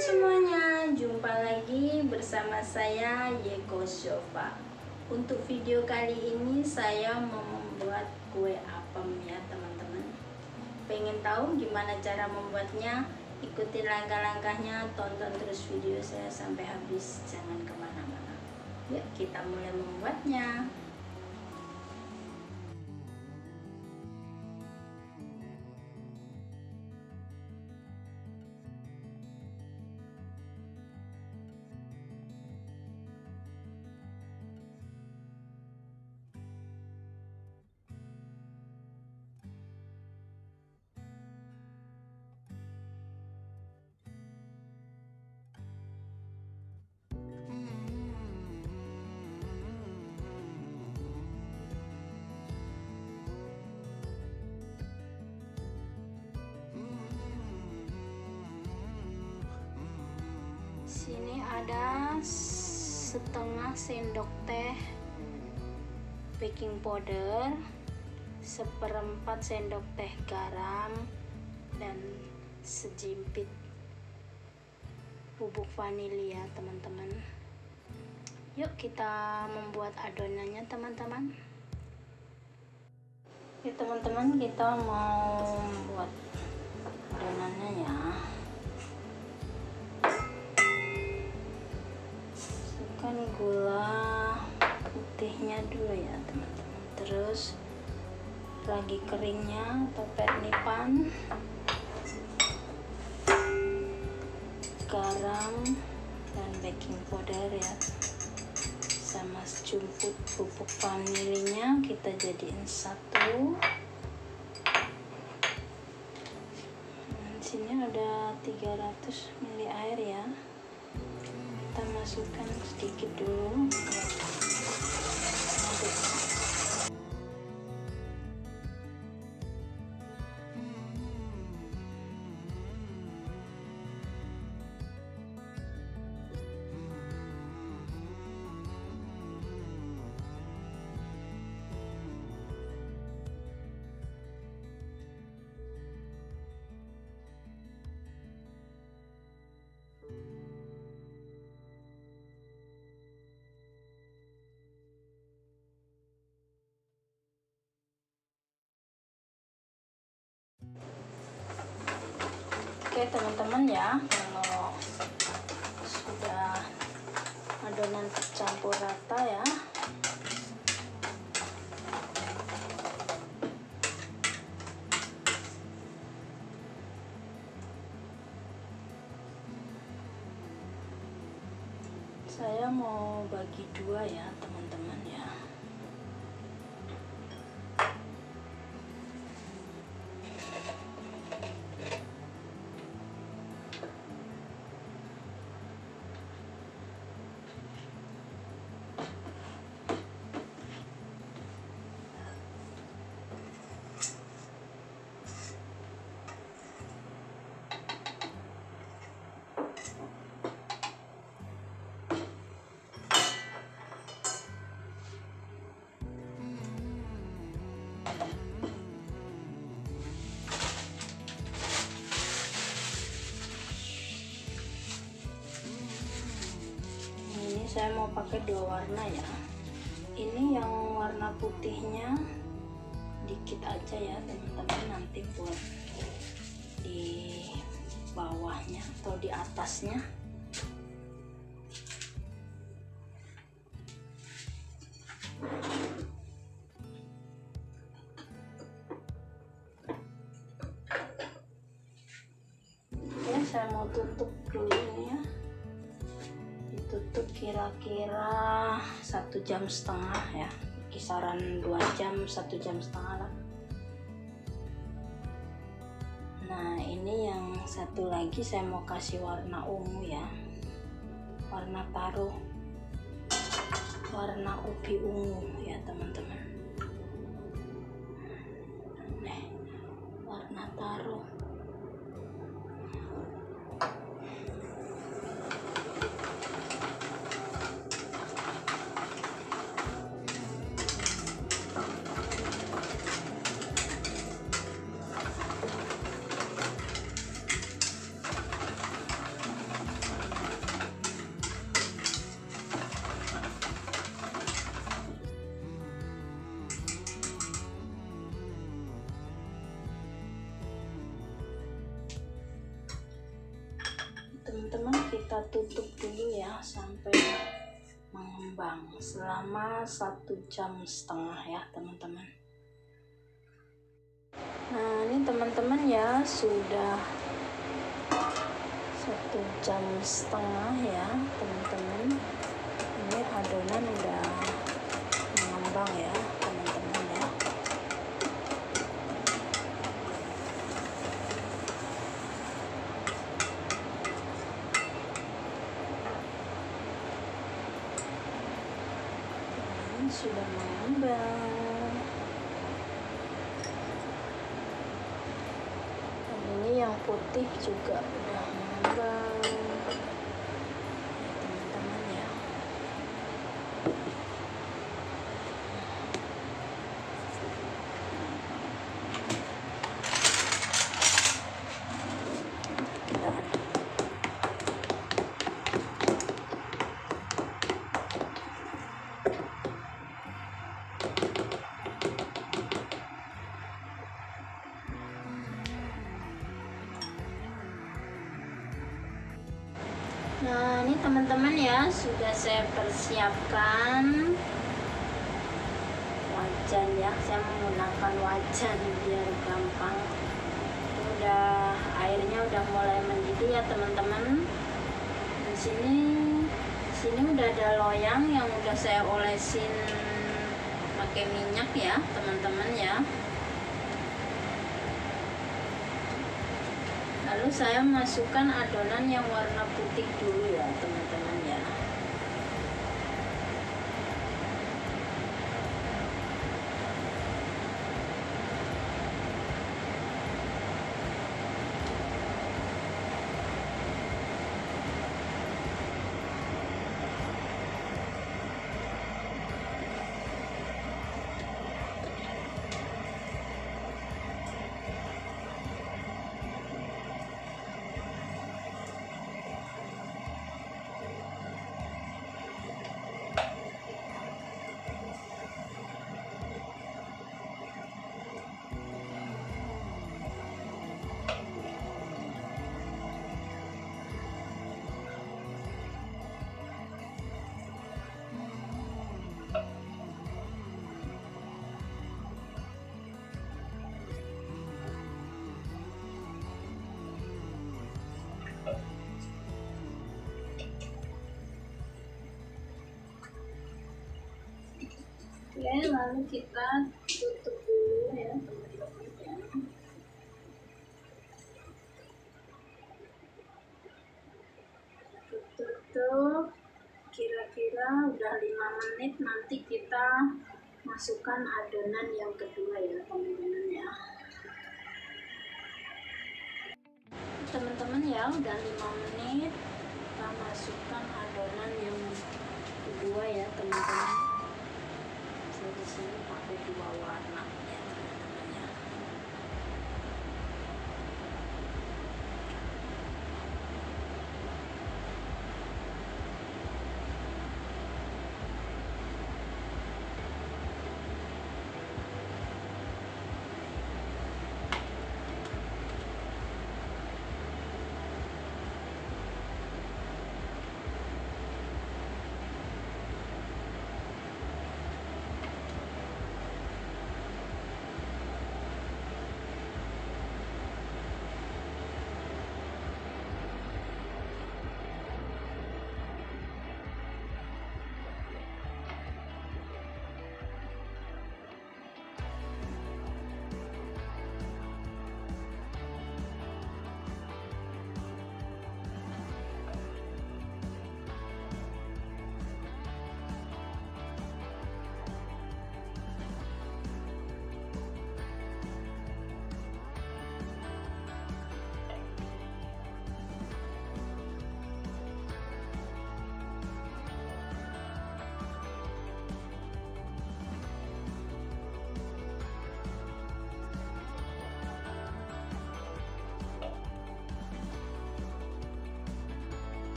semuanya, jumpa lagi bersama saya Yeko Shofa. Untuk video kali ini saya mau membuat kue apem ya teman-teman. Pengen tahu gimana cara membuatnya? Ikuti langkah-langkahnya, tonton terus video saya sampai habis, jangan kemana-mana. Yuk kita mulai membuatnya. Sini ada setengah sendok teh baking powder, 1/4 sendok teh garam, dan sejimpit bubuk vanilya teman-teman. Yuk kita membuat adonannya teman-teman. Ya teman-teman, kita mau membuat adonannya ya. Kan gula putihnya dulu ya teman-teman, terus ragi keringnya atau pernipan, garam dan baking powder ya, sama sejumput bubuk vanilinya kita jadiin satu. Dan sini ada 300 ml air ya, kita masukkan sedikit dulu. Oke teman-teman ya, kalau sudah adonan tercampur rata ya, saya mau bagi dua ya teman-teman ya. Saya mau pakai dua warna ya. Ini yang warna putihnya dikit aja ya teman-teman, nanti buat di bawahnya atau di atasnya. Oke, saya mau tutup dulu ini ya. Tutup kira-kira 1,5 jam ya, kisaran 2 jam 1,5 jam lah. Nah ini yang satu lagi saya mau kasih warna ungu ya, warna taruh, warna ubi ungu ya teman-teman. Warna taruh. kita tutup dulu ya sampai mengembang selama 1,5 jam ya teman-teman. Nah ini teman-teman ya, sudah 1,5 jam ya teman-teman. Ini adonan udah mengembang ya teman-teman ya. Ini sudah mengembang. Dan ini yang putih juga udah mengembang teman-teman ya. Nah ini teman-teman ya, sudah saya persiapkan wajan ya, saya menggunakan wajan biar gampang. Udah airnya udah mulai mendidih ya teman-teman. Di sini udah ada loyang yang udah saya olesin pakai minyak ya teman-teman ya. Lalu saya masukkan adonan yang warna putih dulu ya teman-teman ya. Oke, lalu kita tutup dulu ya teman-teman. Tutup kira-kira udah 5 menit, nanti kita masukkan adonan yang kedua ya teman-teman ya. Teman-teman ya, udah 5 menit kita masukkan adonan yang kedua ya teman-teman. Di sini pakai 2 warna ya teman-teman ya.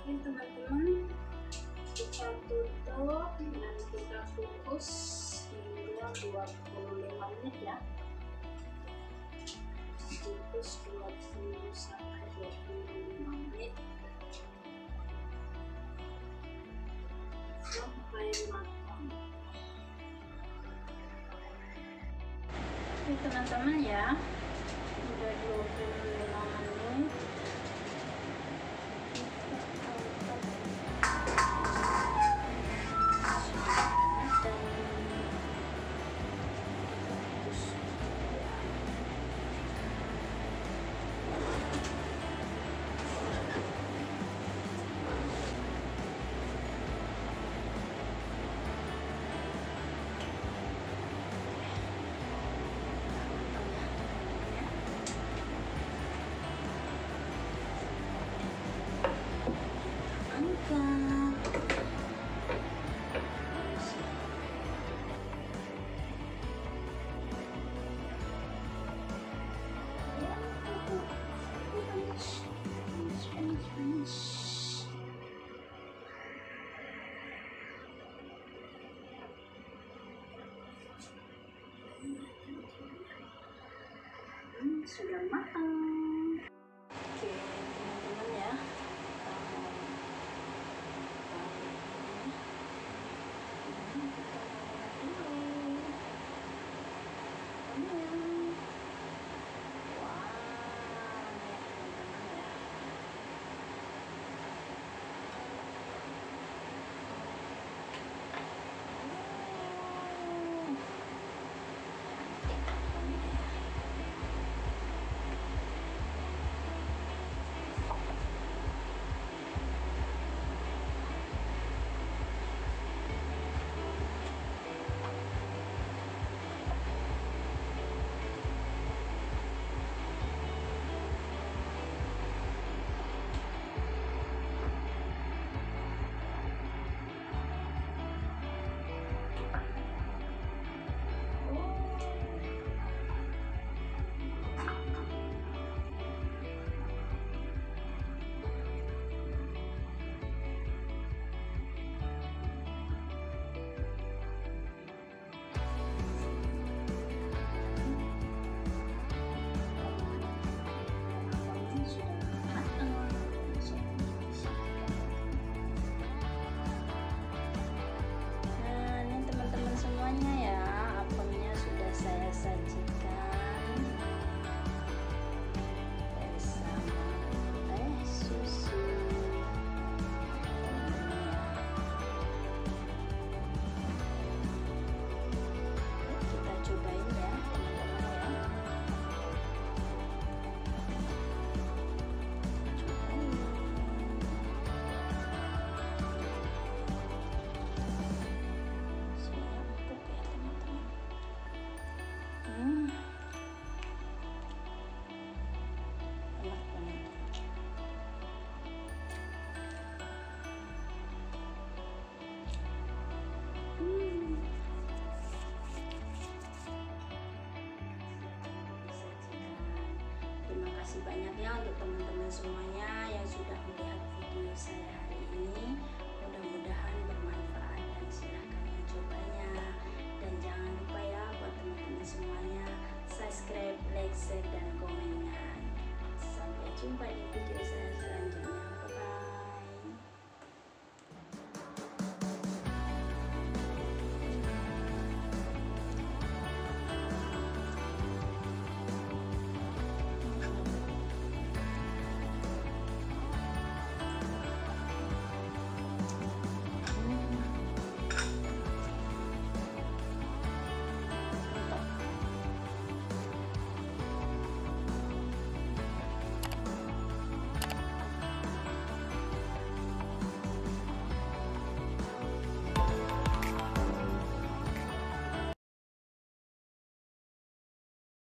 Oke teman-teman, kita tutup dan kita kukus hingga 25 menit ya. Kukus 20 sampai 25 menit sampai matang. Oke teman-teman ya, udah 25 menit. Sudah matang. Oke teman-teman ya, kasih banyak ya untuk teman-teman semuanya yang sudah melihat video saya hari ini. Mudah-mudahan bermanfaat dan silahkan mencobanya. Dan jangan lupa ya buat teman-teman semuanya, subscribe, like, share, dan komennya. Sampai jumpa di video saya selanjutnya.